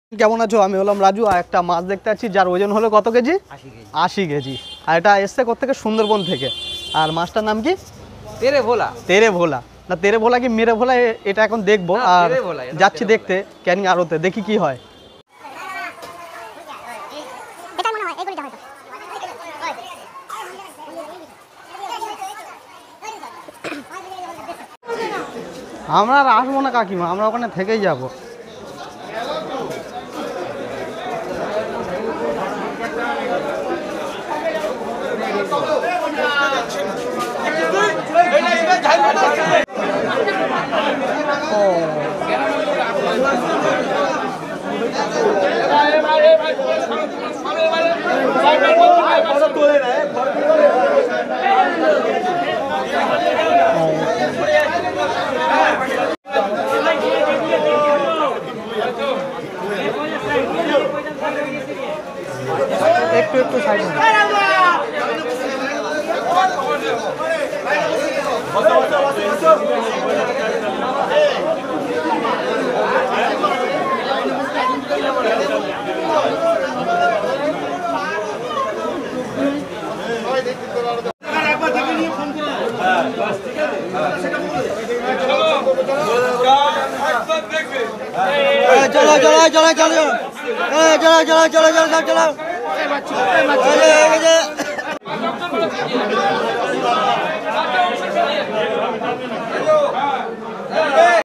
কেমন আছো? আমি হলাম রাজু। আর একটা মাছ দেখতে পাচ্ছি যার ওজন হলো কত কেজি? 80 কেজি। আর এটা এসছে কোত্থেকে? সুন্দরবন থেকে। আর মাছটার নাম কি? তেরে ভোলা। তেরে ভোলা না, তেরে ভোলা কি মেরে ভোলা, এটা এখন দেখবো। আর যাচ্ছি দেখতে ক্যানিং আড়তে, দেখি কি হয়। আমরা আর আসবো না কাকিমা, আমরা ওখানে থেকেই যাবো। একটু একটু সাইড চলো চলো চলো চলো চলো চলো চলো চলো চলো চলো।